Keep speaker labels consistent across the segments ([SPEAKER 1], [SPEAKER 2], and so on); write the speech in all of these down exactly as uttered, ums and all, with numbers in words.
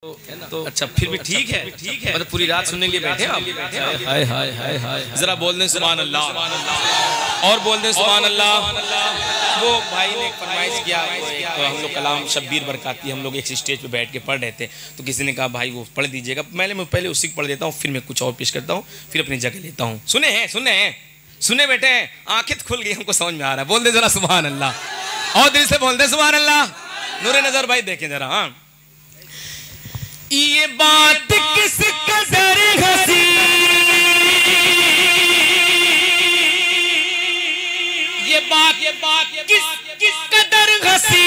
[SPEAKER 1] तो अच्छा फिर भी ठीक है, ठीक है, मतलब पूरी रात सुनने के लिए बैठे आप? हाय हाय हाय हाय, जरा बोल दें सुभान अल्लाह और बोल दें सुभान अल्लाह। वो भाई ने फरमाइश किया, तो हम लोग कलाम शब्बीर बरकाती हम लोग एक स्टेज पे बैठ के पढ़ रहे थे, तो किसी ने कहा भाई वो पढ़ दीजिएगा। मैंने मैं पहले उसी को पढ़ देता हूँ, फिर मैं कुछ और पेश करता हूँ, फिर अपनी जगह लेता हूँ। सुने हैं सुने हैं सुने बेटे, आंखें खुल गई, हमको समझ में आ रहा है। बोल दे जरा सुभान अल्लाह और दिल से बोल दे सुभान अल्लाह। नूरे नजर भाई देखें जरा। हाँ, ये बात किस कदर हंसी, ये बात ये बात किस किस कदर हंसी,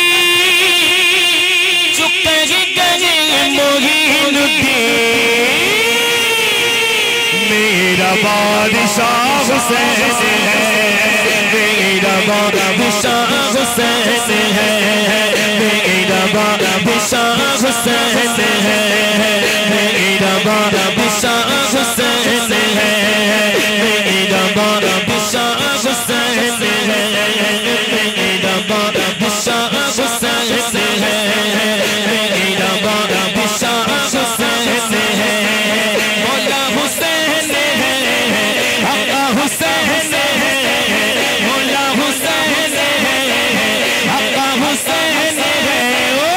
[SPEAKER 1] जो कहीं कहीं मोहिनुद्दीन मेरा बादशाह हुसैन है, मेरा बादशाह हुसैन है, मेरा बादशाह हुसैन है, मेरा बादशाह हुसैन है, मेरा बादशाह हुसैन है, मेरा बादशाह हुसैन है, मेरा बादशाह हुसैन है, मौला हुसैन है, आका हुसैन है, मौला हुसैन है, आका हुसैन है, ओ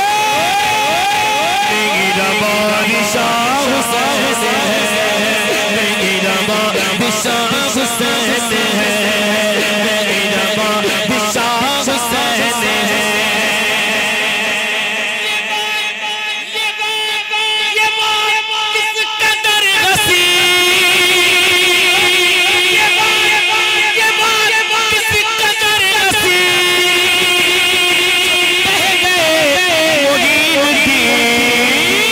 [SPEAKER 1] मेरा बादशाह हुसैन है, मेरा बादशाह हुसैन है, मेरा बादशाह हुसैन है। ये बात किस कदर हंसी, ये बात ये बात किस कदर हंसी, कह गए मोहिनुद्दीन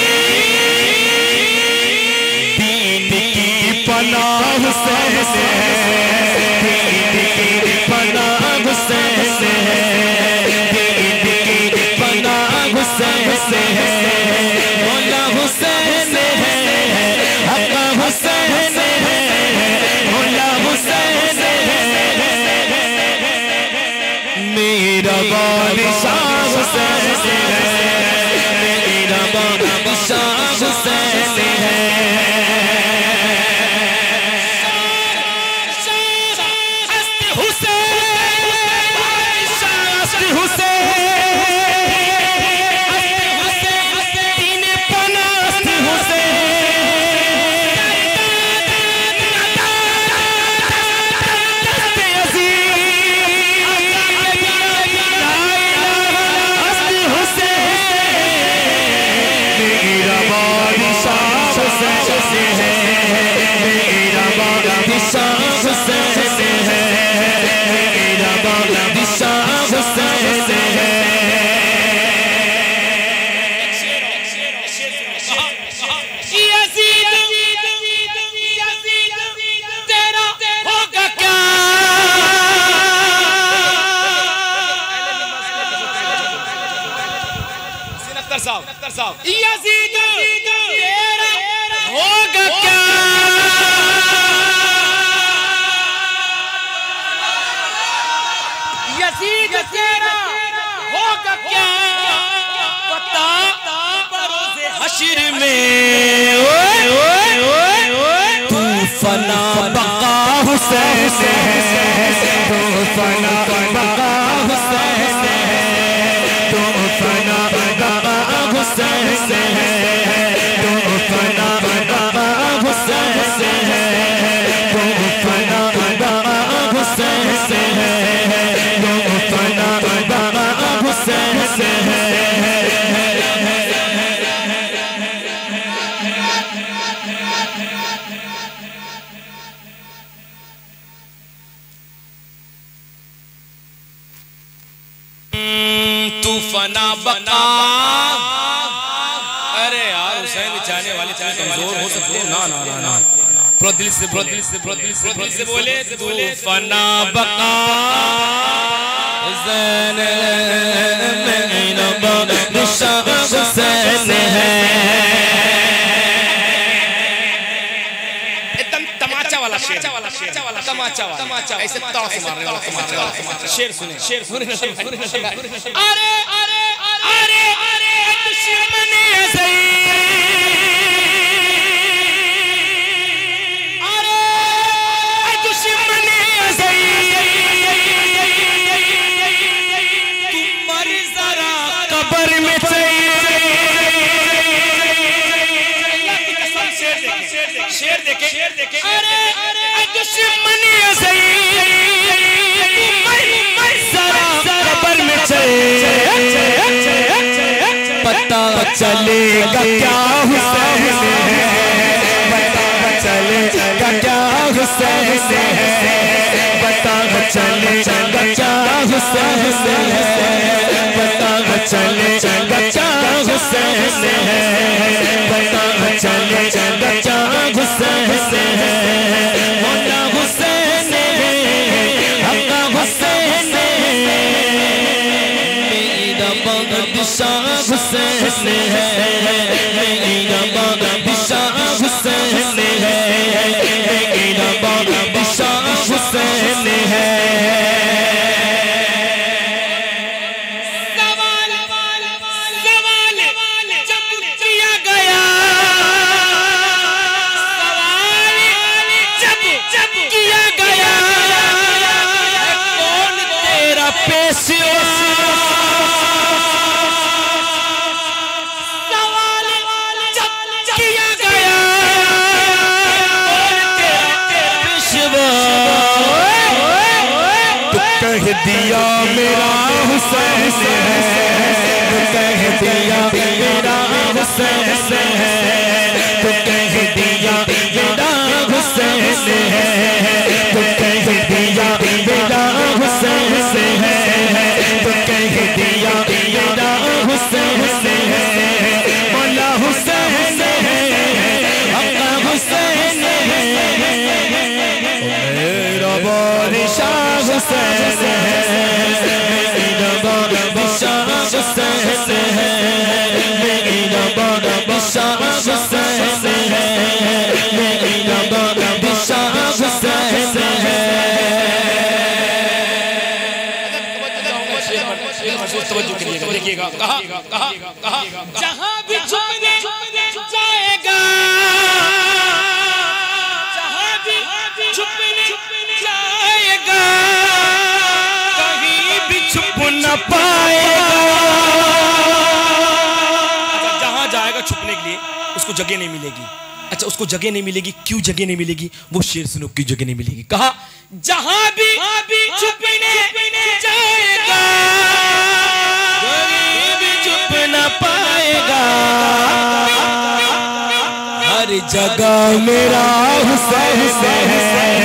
[SPEAKER 1] दीन की पनाह हुसैन है, दीन की पनाह हुसैन है, दीन की पनाह हुसैन है, मौला हुसैन है, आका हुसैन है, मौला हुसैन है, मेरा बादशाह हुसैन है, मेरा बादशाह हुसैन है। यज़ीद तेरा होगा क्या, यज़ीद तेरा होगा क्या पता बरोज़े हश्र में, ओए ओए ओए तू फना बका हुसैन है, तू फना बका हुसैन है, तू फना बका हुसैन है, तू फना बका हुसैन है, तू फना बका हुसैन है, तू फना बका हुसैन है। तू फना बका, अरे यार हुसैन चाहने वाले कमजोर हो सकते हैं, ना ना ना ना प्रो दिल से प्रो दिल से प्रो दिल से प्रो दिल से बोले, तू फना बका हुसैन मेरा बादशाह हुसैन है। एकदम तमाचा वाला शेर, तमाचा वाला तमाचा ऐसे ताव से मारने वाला शेर सुने, शेर सुने। अरे अरे अरे अरे दुश्मन ऐसे
[SPEAKER 2] पता चलेगा क्या हुसैन है, पता चलेगा क्या हुसैन है, पता चलेगा क्या हुसैन है, पता चलेगा क्या हुसैन है, पता चलेगा क्या हुसैन है। मौला हुसैन है, हक़ हुसैन है, मेरा बादशाह हुसैन है, मेरा बादशाह हुसैन है, मेरा बादशाह हुसैन है। कह दिया मेरा हुसैन है, कह दिया मेरा हुसैन है, तो कह दिया मेरा हुसैन है, तो कह दिया मेरा हुसैन है, तो कह दिया मेरा हुसैन है। मौला हुसैन है, हक़ हुसैन है, मेरा बादशाह हुसैन है, मेरा बादशाह हुसैन है, मेरा बादशाह हुसैन है, मेरा बादशाह हुसैन है।
[SPEAKER 1] देखिएगा, कहा कहा कहा जहां भी छुपने जाएगा, जहां भी छुपने जाएगा, कहीं भी छुप न पाएगा। जहां जाएगा छुपने के लिए उसको जगह नहीं मिलेगी। अच्छा, उसको जगह नहीं मिलेगी, क्यों जगह नहीं मिलेगी? वो शेर सुनो, क्यों जगह नहीं मिलेगी? कहा जहां भी छुपने जाएगा, कहीं भी छुप न पाएगा।
[SPEAKER 2] हर जगह मेरा हुसैन है,